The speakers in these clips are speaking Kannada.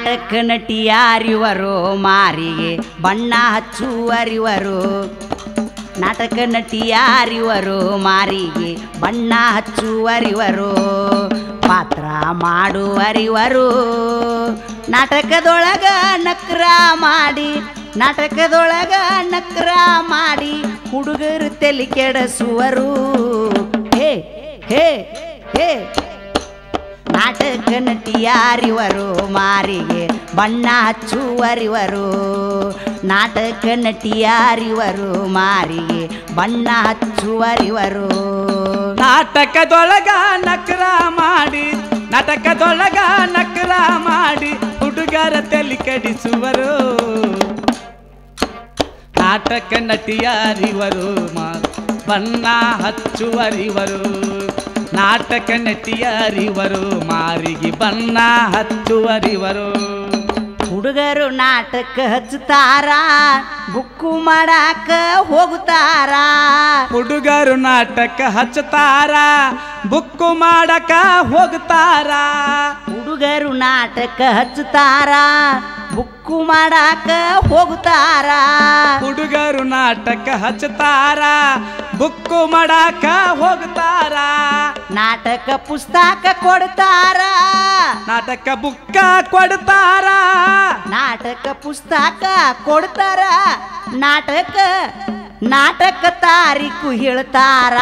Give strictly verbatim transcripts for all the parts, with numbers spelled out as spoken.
ನಾಟಕ ನಟಿಯಾರಿವರು ಮಾರಿಗೆ ಬಣ್ಣ ಹಚ್ಚುವರಿವರು ನಾಟಕ ನಟಿಯಾರಿವರು ಮಾರಿಗೆ ಬಣ್ಣ ಹಚ್ಚುವರಿವರು ಪಾತ್ರ ಮಾಡುವರಿವರು ನಾಟಕದೊಳಗ ನಕ್ರ ಮಾಡಿ ನಾಟಕದೊಳಗ ನಕ್ರ ಮಾಡಿ ಹುಡುಗರು ತಲೆ ಕೆಡಿಸುವರು ಹೇ ಹೇ ಹೇ ನಾಟಕ ನಟಿಯಾರಿವರು ಮಾರಿಗೆ ಬಣ್ಣ ಹಚ್ಚುವರಿವರು ನಾಟಕ ನಟಿಯಾರಿವರು ಮಾರಿಗೆ ಬಣ್ಣ ಹಚ್ಚುವರಿವರು ನಾಟಕದೊಳಗ ನಕ್ರ ಮಾಡಿ ನಾಟಕದೊಳಗ ನಕ್ರ ಮಾಡಿ ಹುಡುಗರ ತಲೆ ಕೆಡಿಸುವರು ನಾಟಕ ನಟಿಯಾರಿವರು ಬಣ್ಣ ಹಚ್ಚುವರಿವರು ನಾಟಕ ನಟಿಯಾರಿವರು ಮಾರಿಗೆ ಬಣ್ಣ ಹಚ್ಚುವರಿವರು ಹುಡುಗರು ನಾಟಕ ಹಚ್ಚುತ್ತಾರ ಬುಕ್ಕು ಮಾಡಾಕ ಹೋಗುತ್ತಾರ ಹುಡುಗರು ನಾಟಕ ಹಚ್ಚುತ್ತಾರ ಬುಕ್ಕು ಮಾಡಕ ಹೋಗುತ್ತಾರ ಹುಡುಗರು ನಾಟಕ ಹಚ್ಚುತ್ತಾರ ಬುಕ್ಕು ಮಾಡಾಕ ಹೋಗುತ್ತಾರ ಹುಡುಗರು ನಾಟಕ ಹಚ್ಚುತ್ತಾರ ಬುಕ್ಕು ಮಾಡಾಕ ಹೋಗುತ್ತಾರ ನಾಟಕ ಪುಸ್ತಕ ಕೊಡ್ತಾರ ನಾಟಕ ಬುಕ್ಕ ಕೊಡ್ತಾರ ನಾಟಕ ಪುಸ್ತಕ ಕೊಡ್ತಾರ ನಾಟಕ ನಾಟಕ ತಾರೀಕು ಹೇಳ್ತಾರ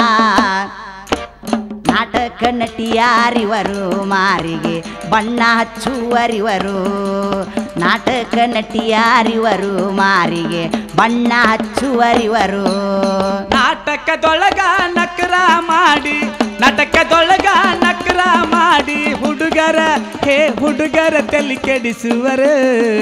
ನಾಟಕ ನಟಿಯಾರಿವರು ಮಾರಿಗೆ ಬಣ್ಣ ಹಚ್ಚುವರಿವರು ನಾಟಕ ನಟಿಯಾರಿವರು ಮಾರಿಗೆ ಬಣ್ಣ ಹಚ್ಚುವರಿವರು ನಾಟಕದೊಳಗ ನಕ್ರ ಮಾಡಿ ನಾಟಕದೊಳಗ ನಕ್ರ ಮಾಡಿ ಹುಡುಗರ ಹೇ ಹುಡುಗರ ತಲೆ ಕೆಡಿಸುವರು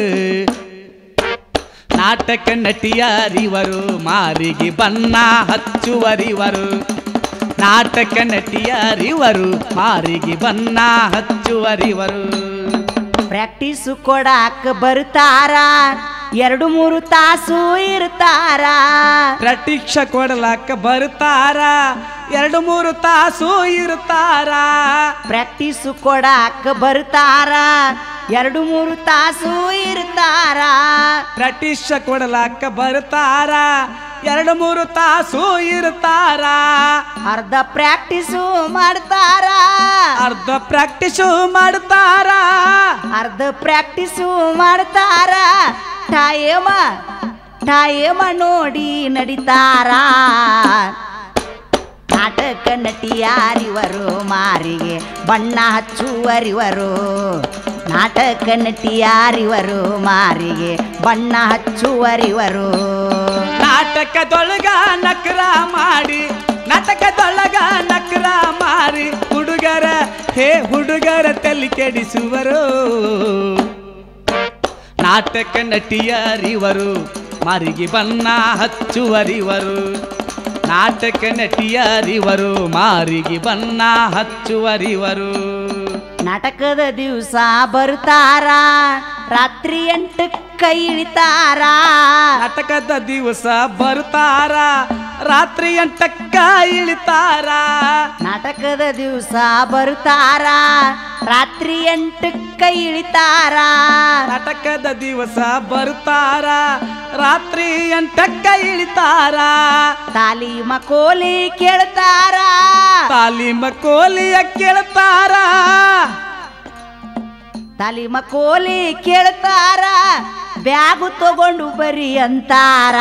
ನಾಟಕ ನಟಿಯಾರಿವರು ಮಾರಿಗೆ ಬಣ್ಣ ಹಚ್ಚುವರಿವರು ನಾಟಕ ನಟಿಯಾರಿವರು ಮಾರಿಗೆ ಬಣ್ಣ ಹಚ್ಚುವರಿವರು ಪ್ರಾಕ್ಟೀಸು ಕೊಡಾಕ ಬರ್ತಾರ ಎರಡು ಮೂರು ತಾಸು ಇರ್ತಾರ ಪ್ರಾಕ್ಟೀಸ್ ಕೊಡಲಾಕ ಬರ್ತಾರ ಎರಡು ಮೂರು ತಾಸು ಇರ್ತಾರ ಪ್ರಾಕ್ಟೀಸು ಕೊಡಾಕ ಬರ್ತಾರ ಎರಡು ಮೂರು ತಾಸು ಇರ್ತಾರ ಪ್ರಾಕ್ಟೀಸ್ ಕೊಡಲಾಕ ಬರ್ತಾರ ಎರಡು ಮೂರು ತಾಸು ಇರ್ತಾರ ಅರ್ಧ ಪ್ರಾಕ್ಟೀಸು ಮಾಡ್ತಾರ ಅರ್ಧ ಪ್ರಾಕ್ಟೀಸು ಮಾಡ್ತಾರ ಅರ್ಧ ಪ್ರಾಕ್ಟೀಸು ಮಾಡ್ತಾರ ಟೈಮ ಟೈಮ ನೋಡಿ ನಡಿತಾರ ನಾಟಕ ನಟಿಯಾರಿವರು ಮಾರಿಗೆ ಬಣ್ಣ ಹಚ್ಚುವರಿವರು ನಾಟಕ ನಟಿಯಾರಿವರು ಮಾರಿಗೆ ಬಣ್ಣ ಹಚ್ಚುವರಿವರು ನಾಟಕದೊಳಗ ನಕ್ರ ಮಾಡಿ ನಾಟಕದೊಳಗ ನಕ್ರ ಮಾರಿ ಹುಡುಗರ ಹೇ ಹುಡುಗರ ತಲೆ ಕೆಡಿಸುವರು ನಾಟಕ ನಟಿಯಾರಿವರು ಮಾರಿಗೆ ಬಣ್ಣ ಹಚ್ಚುವರಿವರು ನಾಟಕ ನಟಿಯಾರಿವರು ಮಾರಿಗೆ ಬಣ್ಣ ಹಚ್ಚುವರಿವರು ನಾಟಕದ ದಿವಸ ಬರ್ತಾರ ರಾತ್ರಿ ಎಂಟಕ್ಕ ಇಳಿತಾರ ನಾಟಕದ ದಿವಸ ಬರ್ತಾರ ರಾತ್ರಿ ಎಂಟಕ್ಕ ಇಳಿತಾರ ನಾಟಕದ ದಿವಸ ಬರ್ತಾರ ರಾತ್ರಿ ಎಂಟಕ್ಕ ಇಳಿತಾರ ನಾಟಕದ ದಿವಸ ಬರ್ತಾರ ರಾತ್ರಿ ಎಂಟಕ್ಕ ಇಳಿತಾರ ತಾಲೀಮ ಕೋಲಿ ಕೇಳ್ತಾರ ತಾಲೀಮ ಕೋಲಿಯ ಕೇಳ್ತಾರ ತಾಲೀಮ ಕೋಲಿ ಕೇಳ್ತಾರ ಬ್ಯಾಗು ತಗೊಂಡು ಬರಿ ಅಂತಾರ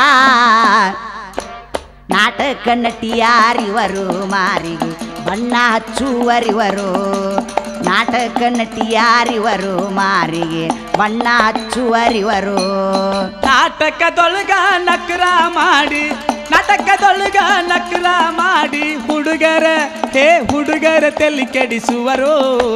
ನಾಟಕ ನಟಿಯಾರಿವರು ಮಾರಿಗೆ ಬಣ್ಣ ಹಚ್ಚುವರಿವರು ನಾಟಕ ನಟಿಯಾರಿವರು ಮಾರಿಗೆ ಬಣ್ಣ ಹಚ್ಚುವರಿವರು ನಾಟಕದೊಳಗ ನಕ್ರ ಮಾಡಿ ನಾಟಕದೊಳಗ ನಕ್ರ ಮಾಡಿ ಹುಡುಗರ ಹೇ ಹುಡುಗರ ತಲೆ ಕೆಡಿಸುವರು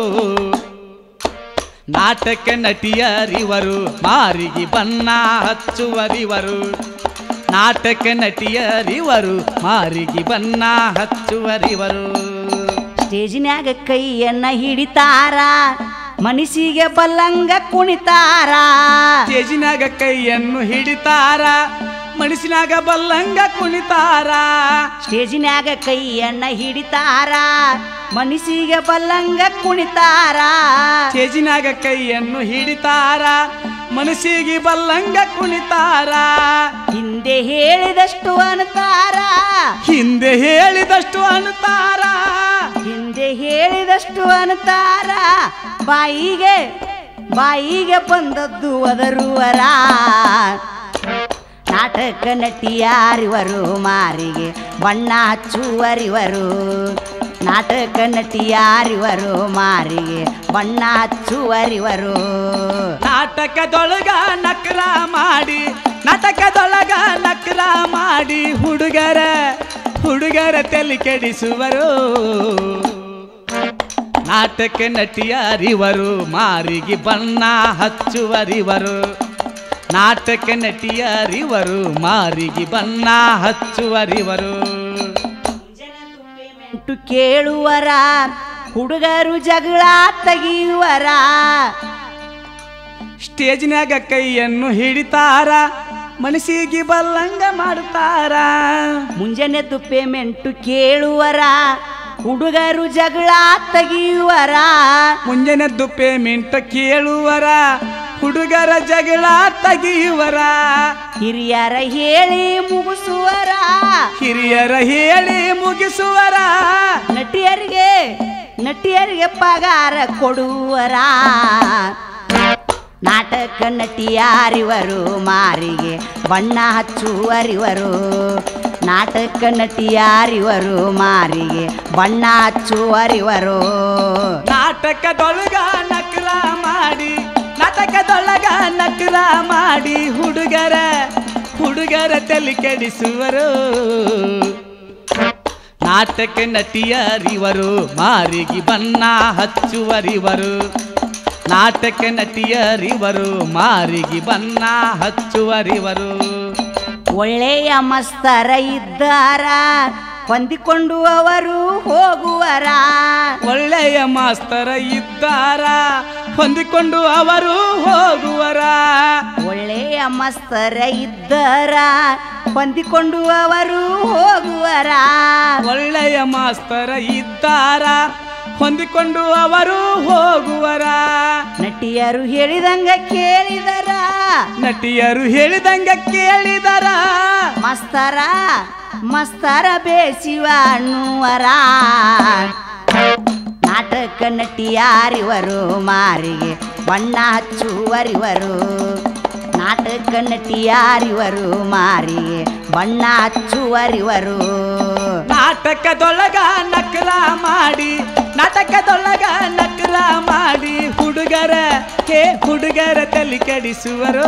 ನಾಟಕ ನಟಿಯರಿವರು ಮಾರಿಗೆ ಬಣ್ಣ ಹಚ್ಚುವರಿವರು ನಾಟಕ ನಟಿಯರಿವರು ಮಾರಿಗೆ ಬಣ್ಣ ಹಚ್ಚುವರಿವರು ಸ್ಟೇಜಿನ್ಯಾಗ ಕೈಯನ್ನ ಹಿಡಿತಾರ ಮನಸ್ಸಿಗೆ ಬಲ್ಲಂಗ ಕುಣಿತಾರ ಸ್ಟೇಜಿನಾಗ ಕೈಯನ್ನು ಹಿಡಿತಾರ ಮನಸ್ಸಿನಾಗ ಬಲ್ಲಂಗ ಕುಣಿತಾರ ಸ್ಟೇಜಿನ್ಯಾಗ ಕೈಯನ್ನ ಹಿಡಿತಾರ ಮನಸ್ಸಿಗೆ ಬಲ್ಲಂಗ ಕುಣಿತಾರ ಸ್ಟೇಜಿನಾಗ ಕೈಯನ್ನು ಹಿಡಿತಾರ ಮನಸ್ಸಿಗೆ ಬಲ್ಲಂಗ ಕುಣಿತಾರ ಹಿಂದೆ ಹೇಳಿದಷ್ಟು ಅನ್ತಾರ ಹಿಂದೆ ಹೇಳಿದಷ್ಟು ಅನ್ತಾರ ಹಿಂದೆ ಹೇಳಿದಷ್ಟು ಅನ್ತಾರ ಬಾಯಿಗೆ ಬಾಯಿಗೆ ಬಂದದ್ದು ಅದರುವರ ನಾಟಕ ನಟಿಯಾರಿವರು ಮಾರಿಗೆ ಬಣ್ಣ ಹಚ್ಚುವರಿವರು ನಾಟಕ ನಟಿಯಾರಿವರು ಮಾರಿಗೆ ಬಣ್ಣ ಹಚ್ಚುವರಿವರು ನಾಟಕದೊಳಗ ನಕರ ಮಾಡಿ ನಾಟಕದೊಳಗ ನಕರ ಮಾಡಿ ಹುಡುಗರ ಹುಡುಗರ ತಲೆ ಕೆಡಿಸುವರು ನಾಟಕ ನಟಿಯಾರಿವರು ಮಾರಿಗೆ ಬಣ್ಣ ಹಚ್ಚುವರಿವರು ನಾಟಕ ನಟಿಯರಿವರು ಮಾರಿಗೆ ಬಣ್ಣ ಹಚ್ಚುವರಿವರು ಕೇಳುವರ ಹುಡುಗರು ಜಗಳ ತೆಗೆಯುವರ ಸ್ಟೇಜ್ನಾಗ ಕೈಯನ್ನು ಹಿಡಿತಾರ ಮನಸ್ಸಿಗೆ ಬಲ್ಲಂಗ ಮಾಡುತ್ತಾರ ಮುಂಜಾನೆದ್ದು ಪೇಮೆಂಟು ಕೇಳುವರ ಹುಡುಗರು ಜಗಳ ತೆಗೆಯುವರ ಮುಂಜಾನೆದ್ದು ಪೇಮೆಂಟ್ ಕೇಳುವರ ಹುಡುಗರ ಜಗಳ ತೆಗೆಯುವರ ಹಿರಿಯರ ಹೇಳಿ ಮುಗಿಸುವರ ಹಿರಿಯರ ಹೇಳಿ ಮುಗಿಸುವರ ನಟಿಯರಿಗೆ ನಟಿಯರಿಗೆ ಪಗಾರ ಕೊಡುವರ ನಾಟಕ ನಟಿಯಾರಿವರು ಮಾರಿಗೆ ಬಣ್ಣ ಹಚ್ಚುವರಿವರು ನಾಟಕ ನಟಿಯಾರಿವರು ಮಾರಿಗೆ ಬಣ್ಣ ಹಚ್ಚುವರಿವರು ನಾಟಕದೊಳಗ ನಕರ ಮಾಡಿ ನಾಟಕದೊಳಗ ನಕರ ಮಾಡಿ ಹುಡುಗರ ಹುಡುಗರ ತಲೆ ಕೆಡಿಸುವರು ನಾಟಕ ನಟಿಯರಿವರು ಮಾರಿಗೆ ಬಣ್ಣ ಹಚ್ಚುವರಿವರು ನಾಟಕ ನಟಿಯರಿವರು ಮಾರಿಗೆ ಬಣ್ಣ ಹಚ್ಚುವರಿವರು ಒಳ್ಳೆಯ ಮಸ್ತರ ಇದ್ದಾರ ಹೊಂದಿಕೊಂಡು ಅವರು ಹೋಗುವರ ಒಳ್ಳೆಯ ಮಾಸ್ತರ ಇದ್ದಾರ ಹೊಂದಿಕೊಂಡು ಅವರು ಹೋಗುವರ ಒಳ್ಳೆಯ ಮಸ್ತರ ಇದ್ದಾರ ಹೊಂದಿಕೊಂಡು ಅವರು ಹೋಗುವರ ಒಳ್ಳೆಯ ಮಾಸ್ತರ ಇದ್ದಾರ ಹೊಂದಿಕೊಂಡು ಅವರು ಹೋಗುವರ ನಟಿಯರು ಹೇಳಿದಂಗ ಕೇಳಿದರ ನಟಿಯರು ಹೇಳಿದಂಗ ಕೇಳಿದರ ಮಸ್ತರ ಮಸ್ತರ ಬೇಸಿವ ಅನ್ನುವರ ನಾಟಕ ನಟಿಯಾರಿವರು ಮಾರಿಗೆ ಬಣ್ಣ ಹಚ್ಚುವರಿವರು ನಾಟಕ ನಟಿಯಾರಿವರು ಮಾರಿಗೆ ಬಣ್ಣ ಹಚ್ಚುವರಿವರು ನಾಟಕದೊಳಗ ನಕರ ಮಾಡಿ ನಾಟಕದೊಳಗ ನಕರ ಮಾಡಿ ಹುಡುಗರ ಹೇ ಹುಡುಗರ ತಲೆ ಕೆಡಿಸುವರು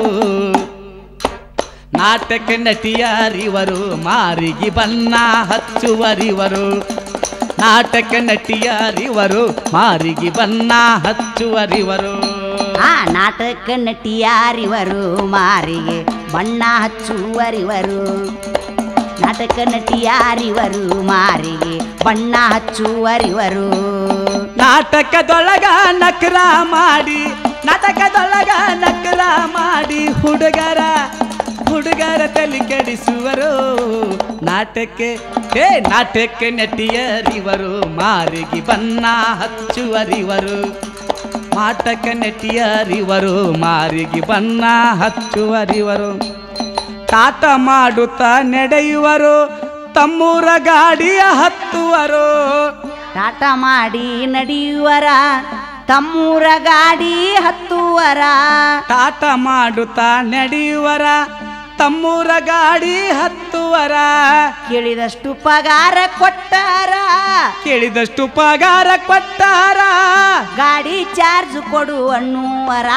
ನಾಟಕ ನಟಿಯರಿವರು ಮಾರಿಗೆ ಬಣ್ಣ ಹಚ್ಚುವರಿವರು ನಾಟಕ ನಟಿಯರಿವರು ಮಾರಿಗೆ ಬಣ್ಣ ಹಚ್ಚುವರಿವರು ಆ ನಾಟಕ ನಟಿಯಾರಿವರು ಮಾರಿಗೆ ಬಣ್ಣ ಹಚ್ಚುವರಿವರು ನಾಟಕ ನಟಿಯಾರಿವರು ಮಾರಿಗೆ ಬಣ್ಣ ಹಚ್ಚುವರಿವರು ನಾಟಕದೊಳಗ ನಕರ ಮಾಡಿ ನಾಟಕದೊಳಗ ನಕರ ಮಾಡಿ ಹುಡುಗರ ಹುಡುಗರ ತಲೆ ಕೆಡಿಸುವರು ನಾಟಕ ಹೇ ನಾಟಕ ನಟಿಯರಿವರು ಮಾರಿಗೆ ಬಣ್ಣ ಹಚ್ಚುವರಿವರು ನಾಟಕ ನಟಿಯರಿವರು ಮಾರಿಗೆ ಬಣ್ಣ ಹಚ್ಚುವರಿವರು ಟಾಟ ಮಾಡುತ್ತಾ ನಡೆಯುವರು ತಮ್ಮೂರ ಗಾಡಿಯ ಹತ್ತುವರು ಟಾಟ ಮಾಡಿ ನಡೆಯುವರ ತಮ್ಮೂರ ಗಾಡಿ ಹತ್ತುವರ ಟಾಟ ಮಾಡುತ್ತಾ ನಡೆಯುವರ ತಮ್ಮೂರ ಗಾಡಿ ಹತ್ತುವರ ಕೇಳಿದಷ್ಟು ಪಗಾರ ಕೊಟ್ಟಾರ ಕೇಳಿದಷ್ಟು ಪಗಾರ ಕೊಟ್ಟಾರ ಗಾಡಿ ಚಾರ್ಜ್ ಕೊಡು ಅನ್ನುವರ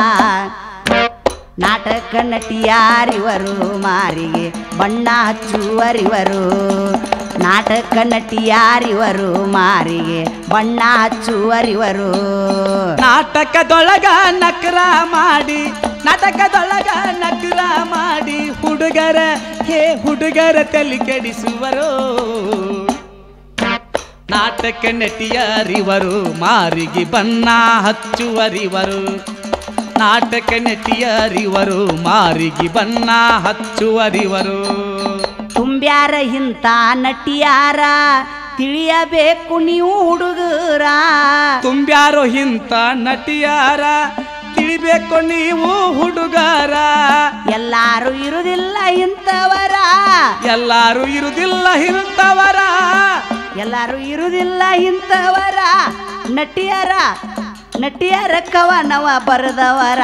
ನಾಟಕ ನಟಿಯಾರಿವರು ಮಾರಿಗೆ ಬಣ್ಣ ಹಚ್ಚುವರಿವರು ನಾಟಕ ನಟಿಯಾರಿವರು ಮಾರಿಗೆ ಬಣ್ಣ ಹಚ್ಚುವರಿವರು ನಾಟಕದೊಳಗ ನಕರ ಮಾಡಿ ನಾಟಕದೊಳಗ ನಕರ ಮಾಡಿ ಹುಡುಗರ ಹೇ ಹುಡುಗರ ತಲೆ ಕೆಡಿಸುವರು ನಾಟಕ ನಟಿಯರಿವರು ಮಾರಿಗೆ ಬಣ್ಣ ಹಚ್ಚುವರಿವರು ನಾಟಕ ನಟಿಯರಿವರು ಮಾರಿಗೆ ಬಣ್ಣ ಹಚ್ಚುವರಿವರು ತುಂಬ್ಯಾರ ಇಂಥ ನಟಿಯಾರ ತಿಳಿಯಬೇಕು ನೀವು ಹುಡುಗರ ತುಂಬ್ಯಾರೋ ಇಂಥ ನಟಿಯಾರ ತಿಳಿಬೇಕು ನೀವು ಹುಡುಗರ ಎಲ್ಲಾರು ಇರುವುದಿಲ್ಲ ಇಂಥವರ ಎಲ್ಲಾರು ಇರುವುದಿಲ್ಲ ಇಂಥವರ ಎಲ್ಲಾರು ಇರುವುದಿಲ್ಲ ಇಂಥವರ ನಟಿಯರ ನಟಿಯರ ಕವನವ ಬರೆದವರ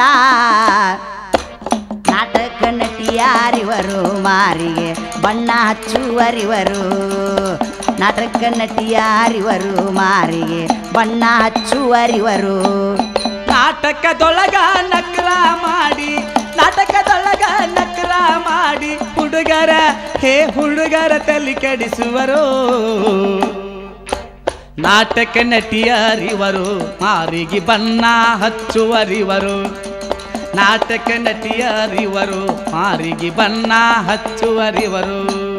ನಾಟಕ ನಟಿಯಾರಿವರು ಮಾರಿಗೆ ಬಣ್ಣ ಹಚ್ಚುವರಿವರು ನಾಟಕ ನಟಿಯಾರಿವರು ಮಾರಿಗೆ ಬಣ್ಣ ಹಚ್ಚುವರಿವರು ನಾಟಕದೊಳಗ ನಕ್ರ ಮಾಡಿ ನಾಟಕದೊಳಗ ನಕ್ರ ಮಾಡಿ ಹುಡುಗರ ಹೇ ಹುಡುಗರ ತಲೆ ಕೆಡಿಸುವರು ನಾಟಕ ನಟಿಯರಿವರು ಮಾರಿಗೆ ಬಣ್ಣ ಹಚ್ಚುವರಿವರು ನಾಟಕ ನಟಿಯರಿವರು ಮಾರಿಗೆ ಬಣ್ಣ ಹಚ್ಚುವರಿವರು